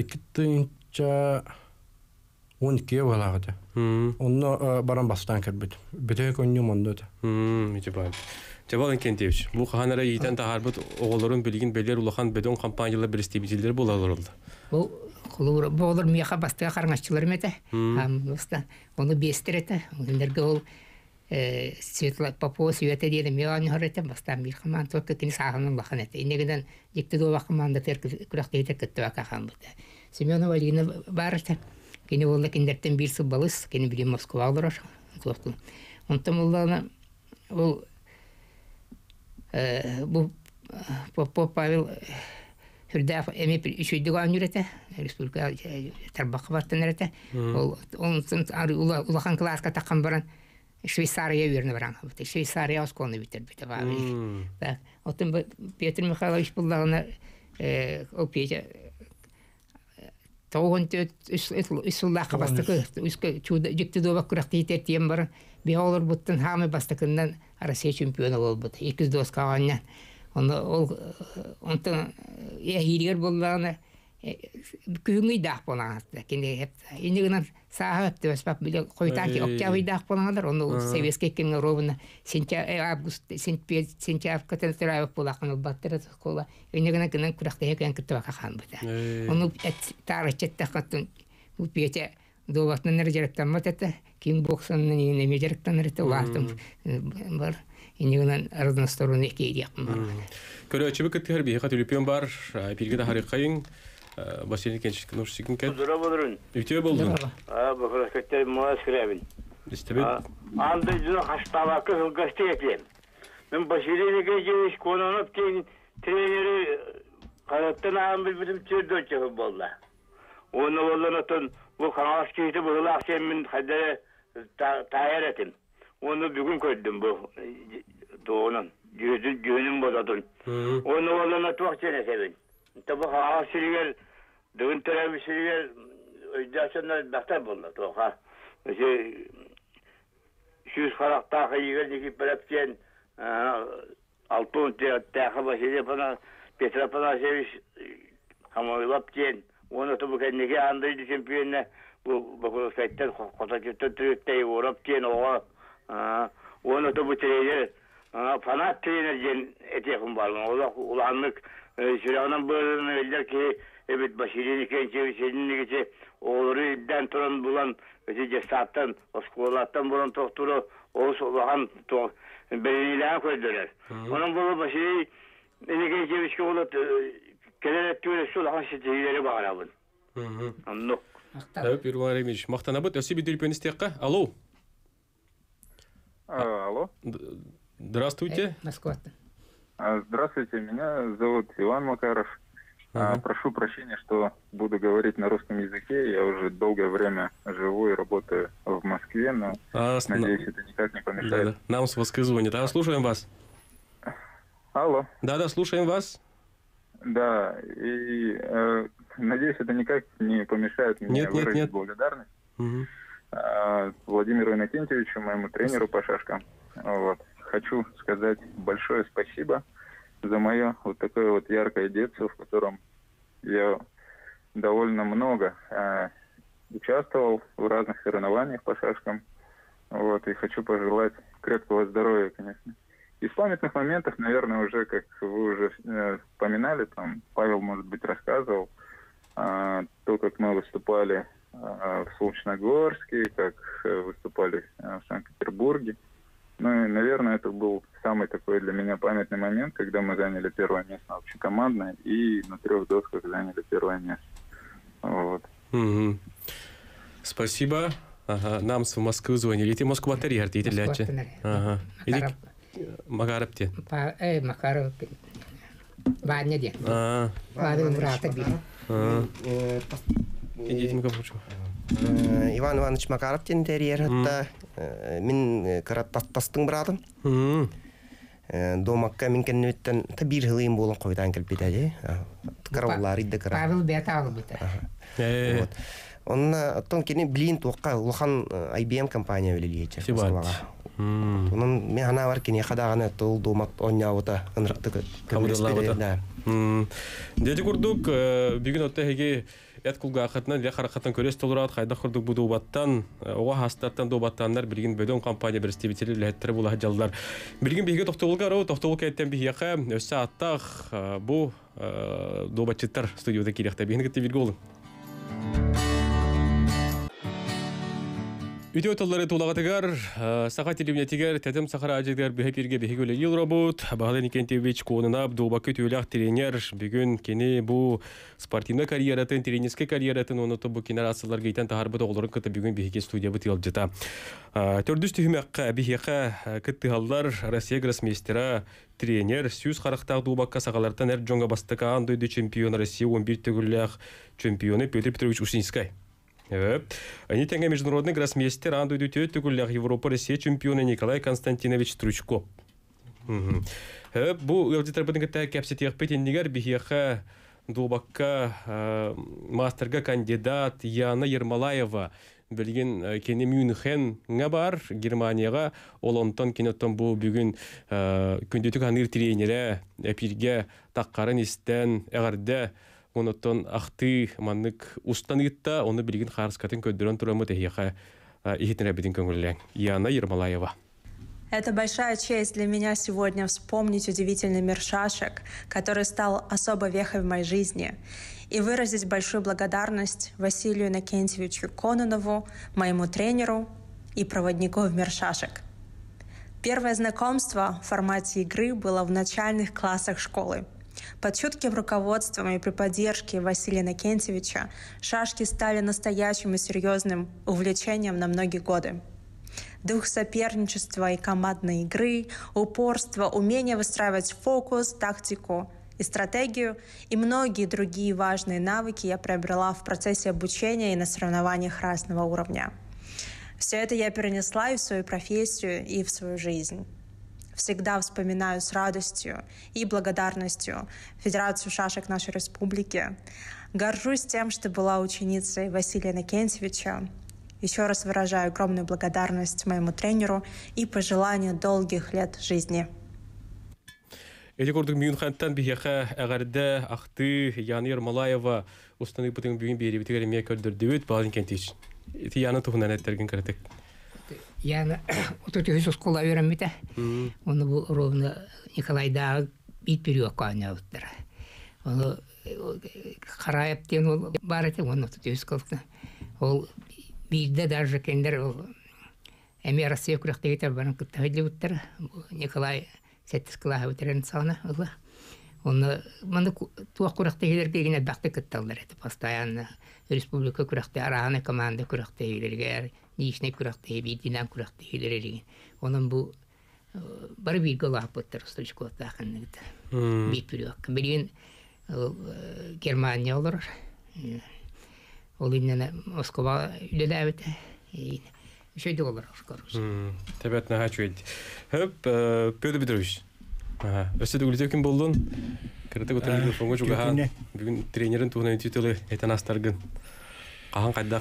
Speaker 8: 2012 валагыды. Онны баран бастан кербит. Бүтәһен көңнү монда.
Speaker 1: Митебай. Жабалын Кентевич, бу ханара йитен тахарбыт оголорун билген белер улахан бедон компаниялар бирестибилдер булалар.
Speaker 2: Бу Холур болор мияха бастыга караңаччылар мете. Оны бестерете. Ондерге ол Светла Попова Света диде мияны харете бастан бир команд только кини сагынын бахан эте. Инегеден жекте до команда терк күрәктейте кетте хан бите. Семенова Алина барышта. Кини болда киндертен бир субалыс, кини бир Москва алырар. Онтан уллана ол бу Павел Хүрдәф эме үшөйдөгөн үрете республика тарбакка бартын эрете ол онсын улахан класска таккан баран Швейцария үйрөнө баран Швейцария осконы бите бар. Так отын Петр Михайлович буллагына ол пеже тоғын үсуллакка бастыкы үскө чуда жикти добак күрәктей тем бар биолор буттын хамы бастыкындан Россия чемпионы болбут 200 доскаганнан онтон хиргер болланы күңүй дах болаңатты. Кенде хеп инегенен саахыпты баспап биле койтаки октябрь дах болаңадар. Оны советский кенге ровно сентябрь катастрофа болакын баттыр кола. Инегенен кенен күрәктә һәкән китә хан бит. Оны тарихчетте хатын бу пете доватны нәҗәрәктән матәтә ким боксанны не нәҗәрәктән рәтә вартым бар. Инегенен разносторонний кейдек бар.
Speaker 1: Көрәчебе кеттер бие хатылыпен бар. Бирге дә харикайын Василий Кенчик нурсикин кет.
Speaker 9: Здорово, Бодрун.
Speaker 1: Үтө болдун.
Speaker 9: Бахара кеттер мас крабин.
Speaker 1: Истебет.
Speaker 9: Анда жына хаштаба кыз гастеплем. Мен Василий Кенчик кононуп тен тренери Kalıttın ağın bizim çördön çıkıp oldu. Onu olanatın bu kanal kişi bu hılı akşamın kadere tayar etim. Onu bugün koydum bu doğunun. Düğünün bozadın. Onu olanatı vakçene sevin. Tabi kanal siliger, düğün tarafı siliger, öydüğünden baktar buldu. Mesela şüz karakta yiger dikip belirtken altın tağ başıyla bana Petra Panasevich hamurlap diyen onu da bu kendine andırdı şampiyonla bu fettel kotakette türütte uğrap diyen onu da bu trener fanat trener diyen etekim var mı? Ulanlık şuranın bölümünü eller ki evet Başir'in Kençeviç'in geçe oğlu idden turan bulan cesattan oskolattan bulan tohturu oğuzhan belirliğine koydular. Onun bu Başir'i ne Kençeviç'e oğlu keler ettiği su daha şiddeleri bağırabın. Anlık.
Speaker 1: Evet, bir var imiş. Мақтанабыт, өсі бедерпен істеққа. Алло.
Speaker 10: Алло.
Speaker 1: Здравствуйте.
Speaker 2: Москва.
Speaker 10: Здравствуйте, меня зовут Иван Макаров. Прошу прощения, что буду говорить на русском языке. Я уже долгое время живу и работаю в Москве, но надеюсь, это никак не помешает.
Speaker 1: Да. Нам с высказывания. Да, слушаем вас.
Speaker 10: Алло.
Speaker 1: Да, слушаем вас.
Speaker 10: Да, и надеюсь, это никак не помешает мне выразить благодарность Владимиру Иннокентьевичу, моему тренеру по шашкам. Вот. Хочу сказать большое спасибо за мое вот такое вот яркое детство, в котором я довольно много участвовал в разных соревнованиях по шашкам. Вот. И хочу пожелать крепкого здоровья, конечно. Из памятных моментов, наверное, уже, как вы уже вспоминали, там Павел, может быть, рассказывал, то, как мы выступали в Солнечногорске, как выступали в Санкт-Петербурге. Ну и, наверное, это был самый такой для меня памятный момент, когда мы заняли первое место общекомандное и на 3 досках заняли первое место. Вот.
Speaker 1: Спасибо. Ага, нам с Москвы звонили. Ты Москва тарьер, ты лячи. Ага. Макаров те.
Speaker 2: Макаров. Ваня де. Ваня брата би.
Speaker 1: Идите микрофон.
Speaker 7: Иван Иванович Макаров тен терьер хатта мен караттастың братым. Домакка мен кеннеттен табир хылым болон койдан келбеде же. Каравлар идде кара.
Speaker 2: Павел бетал бите.
Speaker 7: Вот. Он оттон кене блин тоққа улхан IBM компания белелиече. Onun men ana var kene хадаганы тол домак оньяута ынрыкты көмөлөстө.
Speaker 1: Деди курдук бүгүн оттеге эт кулгахатынан ле харакаттан көрөс толурат кайда курдук бу баттан ого хастаттан добаттандар билген бөдөн компания представители леттер була жалдар. Билген биге токтолугар токтолук эттен бияка өссө аттак бу добатчыттар студияда киректе биген кетти билги болун. Видео таллары тулагатыгар, саха телевизиятигер, тетем сахара ажыгар бехепирге бехегөле ел робот, Бағалы Никентьевич конунап добакы төлях тренер, бүгін кені бу спортивный карьератын, тренерский карьератын, оны то бу кинарасылар гейтен тахарбы тоғылырын кыты бүгін бехеге студия бұты ел жата. Төрдүс түхімәққа бехеға кытты халдар Россия гроссмейстера тренер, сүйіз қарықтақ добакка сағалардан әр жонға бастыка андойды чемпион Россия 11 төгілях чемпионы Петр Петрович Усинскай. Они тенге международный гроссмейстер андойды төт төгілях Европа Россия чемпионы Николай Константинович Стручко. Бу ылдитар бұдың кітті кәпсетеғ петендігер бехеға добакка мастерга кандидат Яна Ермолаева білген кені Мюнхенға бар Германияға олонтон кенеттен бұл бүгін күндетік аныр тренері әпирге таққарын істен әғарда оныттон ақты маннык устанытта оны білген қарыскатын көддірін тұрамы тәхеға ехетін әбетін көңілі. Яна Ермолаева.
Speaker 11: Это большая честь для меня сегодня вспомнить удивительный мир шашек, который стал особой вехой в моей жизни, и выразить большую благодарность Василию Иннокентьевичу Кононову, моему тренеру и проводнику в мир шашек. Первое знакомство в формате игры было в начальных классах школы. Под чутким руководством и при поддержке Василия Иннокентьевича шашки стали настоящим и серьезным увлечением на многие годы. Дух соперничества и командной игры, упорство, умение выстраивать фокус, тактику и стратегию, и многие другие важные навыки я приобрела в процессе обучения и на соревнованиях разного уровня. Все это я перенесла и в свою профессию, и в свою жизнь. Всегда вспоминаю с радостью и благодарностью Федерацию шашек нашей республики. Горжусь тем, что была ученицей Василия Иннокентьевича. Еще раз выражаю огромную благодарность моему тренеру и пожелание долгих лет жизни.
Speaker 1: Эти кордук мин хантан бихеха агарда ахты Яна Ермолаева устаны бутын бүгін бери битер мия көрдөрдөбүт баалын кентиш. Эти Яна тухунан эттерген кертек.
Speaker 2: Яна ототюс школа öğrenmete. Onu bu ровно Николай Дагы бит период каняуттар. Onu карайыптен ол бар эте, onu ототюс кылды. Ол бирде даже кендер ол эми Россия күрәктәге баран кыттагы буттар. Николай Сеттискала өтерен сана ол. Оны мында туак күрәктәгеләр дигән бакты кытталар эте. Постоянно республика күрәктә араны команда күрәктәгеләргә Нишне күрәктәге бидинан күрәктәгеләр диген. Onun bu бар bir голап буттар строчку таханны. Бит период. Билин Германия олар. Ол инне Москва үлеләбет. Шөйдә олар скорус.
Speaker 1: Табатна хачуйд. Хөп пөдө бидруш. Өсөдө үлдө ким болдун? Кыртык отыр фонго жугахан. Бүгүн тренерин тугунан титулы этен астаргын. Кахан кайдак.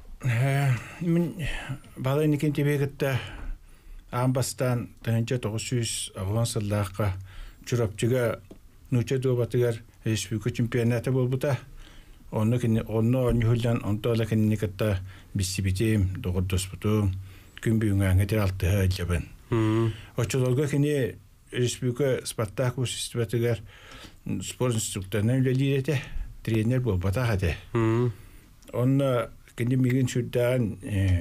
Speaker 12: Мен бала Иннокентьевичте амбастан тэнчэ 900 авансаллаакка чурапчыга нуча добатыгар республика чемпионаты болбута. Онно оннюлдан онтола кенникатта биссибитим догоддоспуту күнбүнгәнгә тералты җабын. Очолга кене республика Спартакус систематыгар спорт инструкторын үлелите тренер болбата хате. Онно кене мигин шудан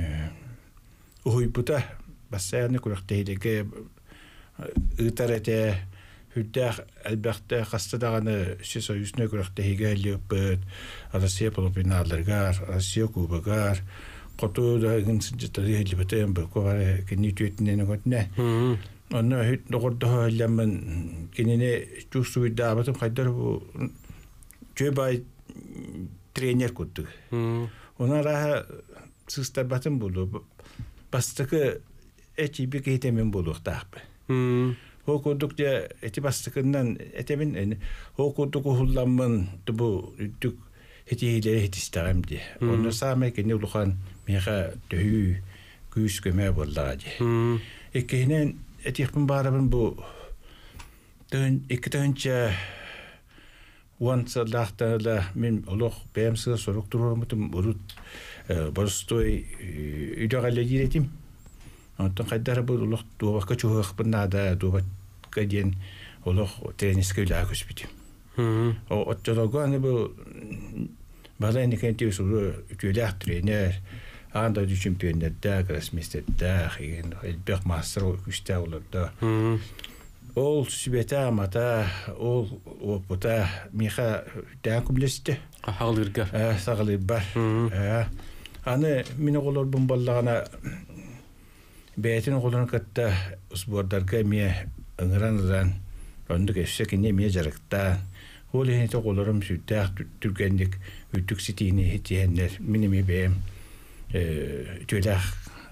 Speaker 12: уйпута бассаны күрәктәйдәге ытарате Hüddəx əlbəttə xəstədağını Soyuzuna görəkdəhiga liyopet, Rusya polopinalargar, Rusya kubagar, qotu da gınsıncıtları helibətəyəm bir kovar kini tüyetinin ögətine. Onu hüt doğurda həlləmən kinini çox suyda abatım qaydar bu cöbay trener kutdu. Ona raha sıstar batım bulu. Bastıqı eti bir keytemin buluq dağbı. Hokudukça eti bastıkından etemin hokuduk hullanman bu dük hetiyle hetistaramdi. Onu sağmak ne ulukan miha tühü güç göme bolladı. İkinin etihmin barabın bu iki dönce Vansallah'ta min oluk beyamsız soruk dururmutum urut borostoy üdağalı giretim. Ondan kadar bu oluk duvaka çoğuk burnada duvaka diyen oluk treniske ulağız bitim. O otçoloğu bu bala Innokentieviç ütülağ trener anda çempionlarda krasmistetta elbek master küste olurdu. Ol sübete amata ol opota miha dakubleste.
Speaker 1: Hağılırgar.
Speaker 12: Sağılırbar. Anı mine olur bomballağına Beytin oğlunun katta usbordarga miye ıngıran onduk eşekine miye jarıkta. Oğlu hene oğlurum süttah Türkendik ütük sitini hetiyenler minimi beyim tüylah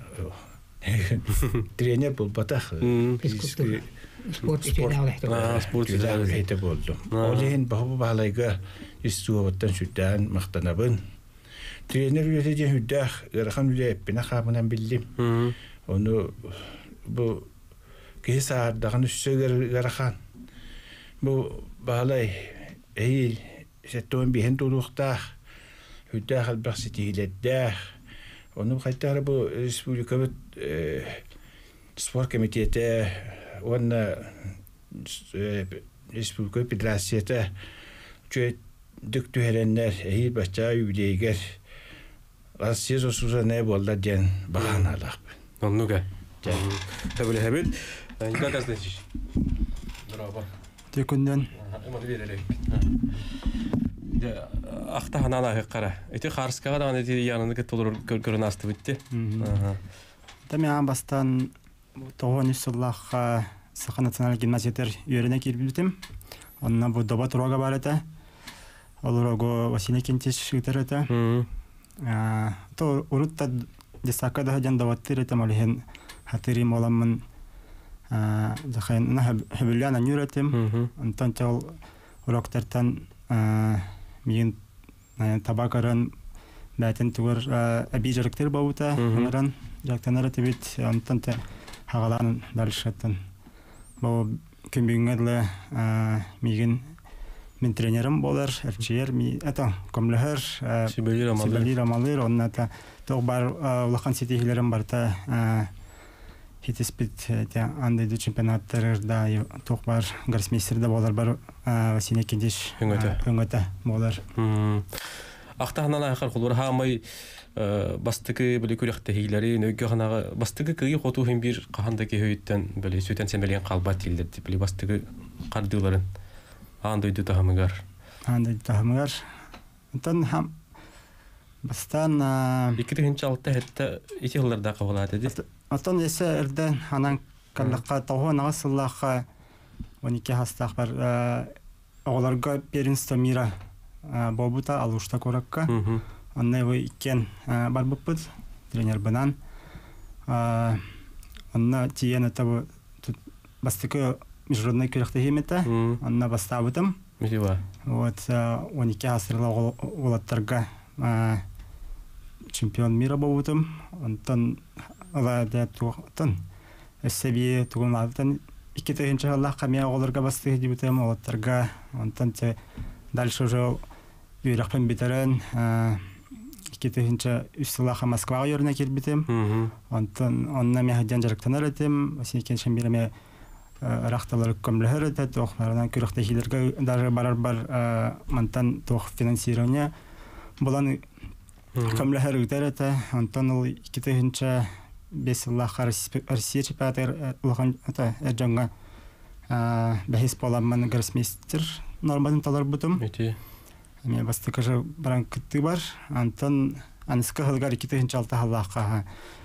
Speaker 12: trener bulbatak.
Speaker 2: Sport
Speaker 12: tüylah oldu. Oğlu hene bahu bahalayga istuvattan süttan maqtanabın. Trener üreteceğin hüddah ırağın üle eppine qabınan bildim. Onu bu kesa dağın üstüne garakan bu bağlay iyi settoğun bir hentoluqta hüddah albaqsitiyle onu kaytar bu Respublika Spor Komiteti ona Respublika Federasyete çöy döktüherenler iyi başça üyeliğer Rusya sosuza ne bollar diyen bahanalar.
Speaker 1: Annuga. Tabii hebel. İlk gazeteci. Bravo.
Speaker 13: Tekünden.
Speaker 1: Ama verelim. Ya akta hanala hekara. Eti Karskaga da eti yanındaki tolur görün astı bitti.
Speaker 13: Tabii bastan 9 yıllık Sakha National Gimnaziyater yörene girdim. Онна бу доба турага бар эте. Олорого Василий Кентич үтер эте. То урутта десака да хадан даваттыр эте малихен хатыри моламын захайн на хабилляна нюретим. Антон тол уроктартан мин табакаран бәтен тугар әби жарыктыр баута. Анаран жактанара тибит антон те хагалан далшаттан. Бу көмбүңгәдле мигин мен тренерым болар, әрчер, это комлехер, Сибели Рамалыр, онната тог бар улахан сетихилерим барта хитиспит андайды чемпионаттарда тог бар гроссмейстерда болар бар Василий Кентич өңөтө болар.
Speaker 1: Ақтағынан айқар қолыр хамай бастығы білі көректі хейлері, нөйгі ғанағы бастығы күйі қотуғын бір қағанда күйіттен білі сөйтен сәмелеген қалбат елдерді білі бастығы қардыларын андайды тағымығар.
Speaker 13: Андайды тағымығар. Онтан хам бастан...
Speaker 1: Екіті хінші алтта әтті еті ғыларда қағылады деді?
Speaker 13: Онтан есі әрден анан қаллаққа тауғы нағасыллаққа 12 хастақ бар оғыларға первенство мира болбута алушта коракка. Онна его иккен бар бұппыд, тренер банан. Онна тиен это бастықы международный көректі хеметі. Онна бастабытым. Вот 12 асырлы олаттарға чемпион мира болбутым. Онтан ала дәп туғытын. Әссәбие туғын алдытын. 2 тәйінші Аллах қамия оғыларға бастығы дебутым олаттарға. Онтан те дальше уже үйрақпен бетерен 2 тәйінші үстілаға Москваға өріне келбетім. Онна мәхеден жарықтанар етім. Василий Кентичен береме рақталар көмліхер еті. Тоқларынан көріқті хейлерге даже барар бар мантан тоқ финансирование. Бұлан көмліхер үтер еті. Онтан ол 2 тәйінші 5 Аллахқа Россия чемпионаты әржанға бәхес боламын гроссмейстер нормадың талар бұтым. Мен бастықы жа баран күтті бар. Антон анысқы ғылғар 2-6 Аллахқа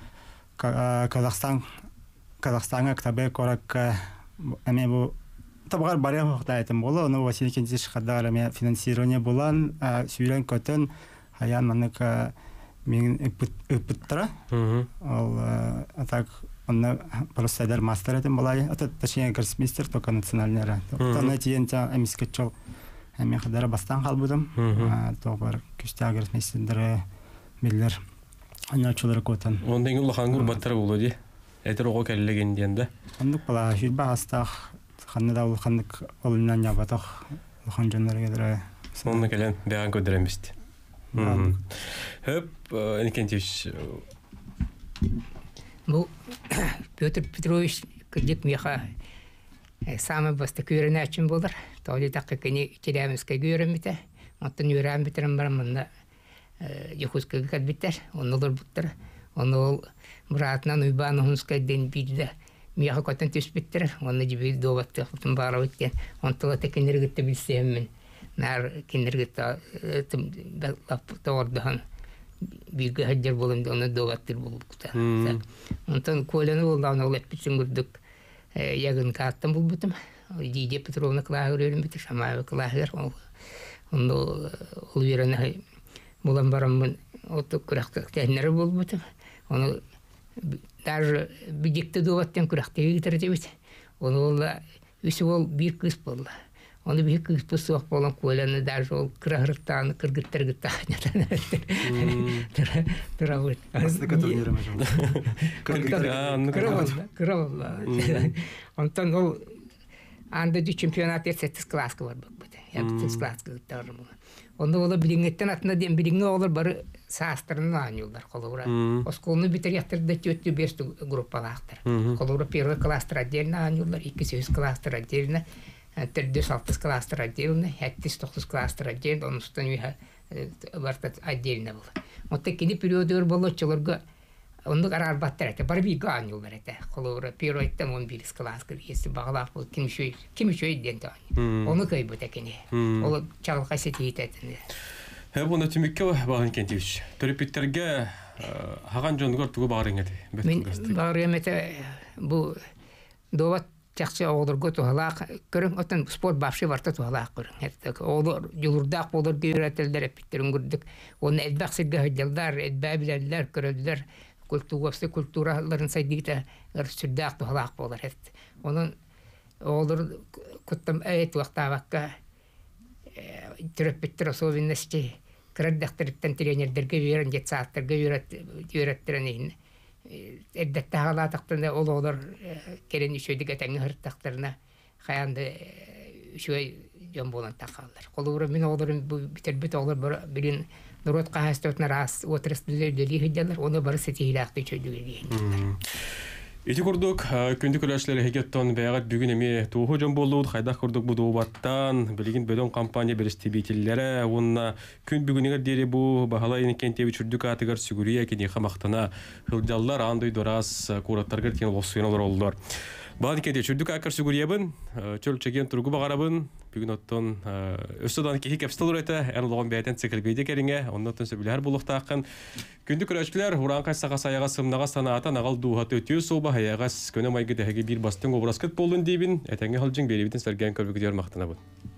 Speaker 13: Қазақстанға кітабы қораққа әме бұл табығар бария құқта әйтім болы. Оны Василий Кентич қадағар әме финансирование болан сүйрен көтін аян манық мен өпіттіра. Ол атак оны просто әдер мастер әтім болай. Точнее гроссмейстер только национальнері. Оны тиен әмеске чол әме қадары бастан қалбыдым. Тоғыр күсті гроссмейстерлері белдер анячылары көтін.
Speaker 1: Ондың ұлыған ғұрбаттары болу де? Әтір оғы кәлілеген дейінді?
Speaker 13: Ондық бала жүрбі астақ қанныда ұлықандық олынан ябатық ұлыған жөнлері кедірі.
Speaker 1: Оны кәлен бәған көдіреместі. Хөп, Кентич.
Speaker 2: Бұл Петр Петрович күрдік меха самый басты көрін әчін болыр. Тоғды тақы кәне керемеске көріміті. Оттын өрәм бітерім барым мұнда ехускаға кәдбіттер. Оны олар бұттыр. Оны ол бұратынан ұйбаны ұнскайден бірді меха көтін төс біттір. Оны жібейді доватты құтын бара өткен. Онтыла тәкендергітті білсемін. Нар кендергітті тоғырдыған бүйгі хаджар болымды оны доваттыр болуқта. Онтан көйлені болды, оны ол әппітсін күрдік яғын қаттым бұл бұтым. Дийде Петровна қылағыр өрім біті, Шамаева қылағыр. Оны ол верені болам барамын оты күрәқтік тәнері бол бұтым. Оны даже бүйдекті доваттен күрәқтегі кетірді біті. Оны ол өсі ол бір күс болды. Оны bir kız pusuq bolan koylanı da jol kırağırttan kırgıttırgıttağına Tıravut.
Speaker 13: Aslında turnirime jol.
Speaker 2: Kırağılla. Ondan o anda çempionat 8 klaska var bak. 8 klaska tarım. Onda ola bilingetten atına dem bilinge olur barı sastırını anıyorlar kolura. Oskolunu biter yaptırdı 4-5 gruppalardır. Kolura первый кластер отдельно anıyorlar, 200 кластер отдельно. 3-6 кластер отдельно, 7-9 кластер отдельно, он установил отдельно было. Вот такие периоды было, человек он карар баттер, это барби ганил берете. Колора первый там он бил класс, если баглав был кем еще идет то. Он как бы такие. Он чал хасити это.
Speaker 1: Бұны түмекке бағын Кентич. Төріпеттерге хаған жондығыр тұғы бағырың әді?
Speaker 2: Мен бағырым әті бұл доват чакчы оолорго тухалаак көрүң отон спорт бапшы барта тухалаак көрүң оолор жулурдаак болор гүйрөтөлдөр эпиттерин көрдүк оны элбак сирге хыджалдар элбаа билерлер көрөлдөр культураларын сайдыгыта сүрдаак тухалаак болор онун оолор куттам туактаабакка төрөппиттер особенности кырдактырыттан тренердерге үйрөн жетсааттарга үйрөттөрөн эддеттагалаатактарына ололор керен үшөйдүгө теңи хырттактарына хаянды үшөй жон болон такалар. Колура мен олорун битербит олор билин нурот каастотна раз отрастылы делихидалар, оны бары сетилакты чөйдүгө.
Speaker 1: Ити курдук күндү күләшләре хегеттон бәгат бүгүн эми тууху жон болуут хайдах курдук бу дуубаттан билигин бөдөн компания берестибитилләре онна күн бүгүнегер дери бу бахалайын кентеби чүрдүк атыгар сүгүрия кини хамактана хылжаллар андой дорас кураттаргар кен лосуйналар олдор. Баан кенте чүрдүк акар сүгүриябын чөл чеген тургу багарабын бүгүн оттон өссөдан кихи кепстелер эте эн логон бәйтен цикл керинге оннотон сөбүләр булуктакын күндү күрәчләр уран кайсага саяга сымнага санаата нагал дуухаты өтүө соба хаягас көне майгы дәһәге бир бастың обраскет болдун дибин этеңге халжың берибитин сәргән көрбүк дияр мактанабын.